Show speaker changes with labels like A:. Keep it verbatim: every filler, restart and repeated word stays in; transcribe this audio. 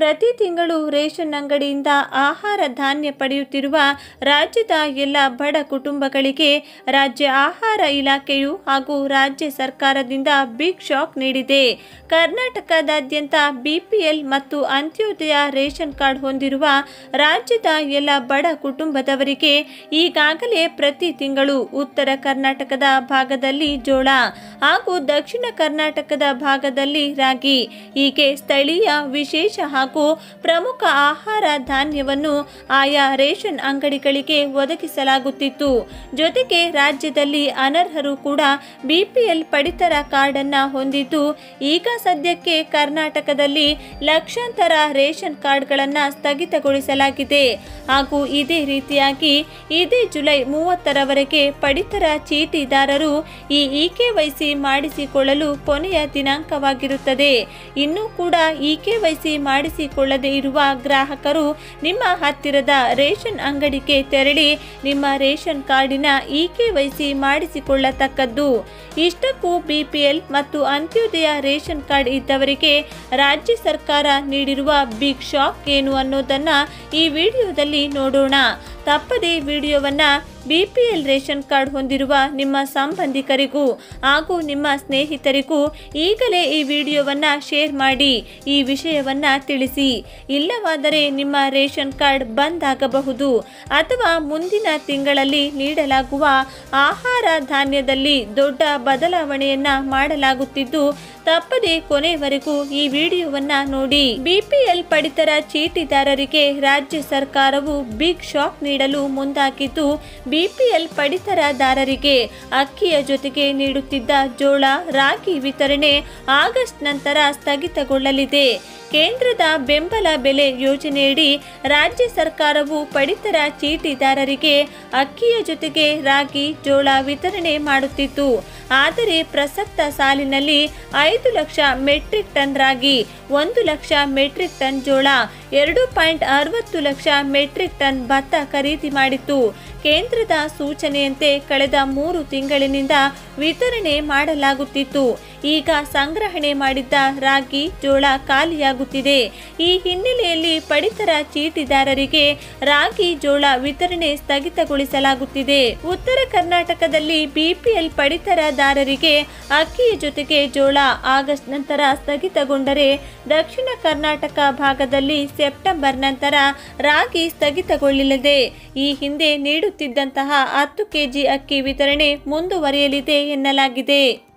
A: ಪ್ರತಿ ತಿಂಗಳು ರೇಷನ್ ಅಂಗಡಿಯಿಂದ ಆಹಾರ ಧಾನ್ಯ ಪಡೆಯುತ್ತಿರುವ ರಾಜ್ಯದ ಎಲ್ಲ ಬಡ ಕುಟುಂಬಗಳಿಗೆ ರಾಜ್ಯ ಆಹಾರ ಇಲಾಖೆಯು ಹಾಗೂ ರಾಜ್ಯ ಸರ್ಕಾರದಿಂದ ಬಿಗ್ ಶಾಕ್ ನೀಡಿದೆ. ಕರ್ನಾಟಕದಾದ್ಯಂತ ಬಿಪಿಎಲ್ ಮತ್ತು ಅಂತ್ಯೋದಯ ರೇಷನ್ ಕಾರ್ಡ್ ಹೊಂದಿರುವ ರಾಜ್ಯದ ಎಲ್ಲ ಬಡ ಕುಟುಂಬದವರಿಗೆ ಈಗಾಗಲೇ ಪ್ರತಿ ತಿಂಗಳು ಉತ್ತರ ಕರ್ನಾಟಕದ ಭಾಗದಲ್ಲಿ ಜೋಳ ಹಾಗೂ ದಕ್ಷಿಣ ಕರ್ನಾಟಕದ ಭಾಗದಲ್ಲಿ ರಾಗಿ ಹೀಗೆ ಸ್ಥಳೀಯ ವಿಶೇಷ ಹಾಗೂ ಪ್ರಮುಖ ಆಹಾರ ಧಾನ್ಯವನ್ನು ಆಯಾ ರೇಷನ್ ಅಂಗಡಿಗಳಿಗೆ ಒದಗಿಸಲಾಗುತ್ತಿತ್ತು. ಜೊತೆಗೆ ರಾಜ್ಯದಲ್ಲಿ ಅನರ್ಹರು ಕೂಡ ಬಿಪಿಎಲ್ ಪಡಿತರ ಕಾರ್ಡ್ ಅನ್ನ ಹೊಂದಿದ್ದು, ಈಗ ಸದ್ಯಕ್ಕೆ ಕರ್ನಾಟಕದಲ್ಲಿ ಲಕ್ಷಾಂತರ ರೇಷನ್ ಕಾರ್ಡ್ಗಳನ್ನು ಸ್ಥಗಿತಗೊಳಿಸಲಾಗಿದೆ. ಹಾಗೂ ಇದೇ ರೀತಿಯಾಗಿ ಇದೇ ಜುಲೈ ಮೂವತ್ತರವರೆಗೆ ಪಡಿತರ ಚೀಟಿದಾರರು ಈ ಇಕೆವೈಸಿ ಮಾಡಿಸಿಕೊಳ್ಳಲು ಕೊನೆಯ ದಿನಾಂಕವಾಗಿರುತ್ತದೆ. ಇನ್ನೂ ಕೂಡ ಇಕೆವೈಸಿ ಮಾಡಿಸಿಕೊಳ್ಳದೆ ಇರುವ ಗ್ರಾಹಕರು ನಿಮ್ಮ ಹತ್ತಿರದ ರೇಷನ್ ಅಂಗಡಿಗೆ ತೆರಳಿ ನಿಮ್ಮ ರೇಷನ್ ಕಾರ್ಡಿನ ಇಕೆವೈಸಿ ಮಾಡಿಸಿಕೊಳ್ಳತಕ್ಕದ್ದು. ಇಷ್ಟಕ್ಕೂ ಬಿಪಿಎಲ್ ಮತ್ತು ಅಂತ್ಯೋದಯ ರೇಷನ್ ಕಾರ್ಡ್ ಇದ್ದವರಿಗೆ ರಾಜ್ಯ ಸರ್ಕಾರ ನೀಡಿರುವ ಬಿಗ್ ಶಾಕ್ ಏನು ಅನ್ನೋದನ್ನ ಈ ವಿಡಿಯೋದಲ್ಲಿ ನೋಡೋಣ. ತಪ್ಪದೇ ವಿಡಿಯೋವನ್ನ ಬಿಪಿಎಲ್ ರೇಷನ್ ಕಾರ್ಡ್ ಹೊಂದಿರುವ ನಿಮ್ಮ ಸಂಬಂಧಿಕರಿಗೂ ಹಾಗೂ ನಿಮ್ಮ ಸ್ನೇಹಿತರಿಗೂ ಈಗಲೇ ಈ ವಿಡಿಯೋವನ್ನ ಶೇರ್ ಮಾಡಿ ಈ ವಿಷಯವನ್ನ ತಿಳಿಸಿ. ಇಲ್ಲವಾದರೆ ನಿಮ್ಮ ರೇಷನ್ ಕಾರ್ಡ್ ಬಂದ್ ಆಗಬಹುದು ಅಥವಾ ಮುಂದಿನ ತಿಂಗಳಲ್ಲಿ ನೀಡಲಾಗುವ ಆಹಾರ ಧಾನ್ಯದಲ್ಲಿ ದೊಡ್ಡ ಬದಲಾವಣೆಯನ್ನ ಮಾಡಲಾಗುತ್ತಿದ್ದು, ತಪ್ಪದೆ ಕೊನೆವರೆಗೂ ಈ ವಿಡಿಯೋವನ್ನ ನೋಡಿ. ಬಿಪಿಎಲ್ ಪಡಿತರ ಚೀಟಿದಾರರಿಗೆ ರಾಜ್ಯ ಸರ್ಕಾರವು ಬಿಗ್ ಶಾಕ್ ನೀಡಲು ಮುಂದಾಗಿದ್ದು, ಬಿಪಿಎಲ್ ಪಡಿತರದಾರರಿಗೆ ಅಕ್ಕಿಯ ಜೊತೆಗೆ ನೀಡುತ್ತಿದ್ದ ಜೋಳ, ರಾಗಿ ವಿತರಣೆ ಆಗಸ್ಟ್ ನಂತರ ಸ್ಥಗಿತಗೊಳ್ಳಲಿದೆ. ಕೇಂದ್ರದ ಬೆಂಬಲ ಬೆಲೆ ಯೋಜನೆಯಡಿ ರಾಜ್ಯ ಸರ್ಕಾರವು ಪಡಿತರ ಚೀಟಿದಾರರಿಗೆ ಅಕ್ಕಿಯ ಜೊತೆಗೆ ರಾಗಿ, ಜೋಳ ವಿತರಣೆ ಮಾಡುತ್ತಿತ್ತು. ಆದರೆ ಪ್ರಸಕ್ತ ಸಾಲಿನಲ್ಲಿ ಐದು ಲಕ್ಷ ಮೆಟ್ರಿಕ್ ಟನ್ ರಾಗಿ, ಒಂದು ಲಕ್ಷ ಮೆಟ್ರಿಕ್ ಟನ್ ಜೋಳ, ಎರಡು ಪಾಯಿಂಟ್ ಅರವತ್ತು ಲಕ್ಷ ಮೆಟ್ರಿಕ್ ಟನ್ ಭತ್ತ ಖರೀದಿ ಮಾಡಿತ್ತು. ಕೇಂದ್ರದ ಸೂಚನೆಯಂತೆ ಕಳೆದ ಮೂರು ತಿಂಗಳಿನಿಂದ ವಿತರಣೆ ಮಾಡಲಾಗುತ್ತಿತ್ತು. ಈಗ ಸಂಗ್ರಹಣೆ ಮಾಡಿದ್ದ ರಾಗಿ, ಜೋಳ ಖಾಲಿಯಾಗುತ್ತಿದೆ. ಈ ಹಿನ್ನೆಲೆಯಲ್ಲಿ ಪಡಿತರ ಚೀಟಿದಾರರಿಗೆ ರಾಗಿ, ಜೋಳ ವಿತರಣೆ ಸ್ಥಗಿತಗೊಳಿಸಲಾಗುತ್ತಿದೆ. ಉತ್ತರ ಕರ್ನಾಟಕದಲ್ಲಿ ಬಿಪಿಎಲ್ ಪಡಿತರದಾರರಿಗೆ ಅಕ್ಕಿಯ ಜೊತೆಗೆ ಜೋಳ ಆಗಸ್ಟ್ ನಂತರ ಸ್ಥಗಿತಗೊಂಡರೆ, ದಕ್ಷಿಣ ಕರ್ನಾಟಕ ಭಾಗದಲ್ಲಿ ಸೆಪ್ಟೆಂಬರ್ ನಂತರ ರಾಗಿ ಸ್ಥಗಿತಗೊಳ್ಳಲಿದೆ. ಈ ಹಿಂದೆ ನೀಡುತ್ತಿದ್ದಂತಹ ಹತ್ತು ಕೆಜಿ ಅಕ್ಕಿ ವಿತರಣೆ ಮುಂದುವರಿಯಲಿದೆ ಎನ್ನಲಾಗಿದೆ.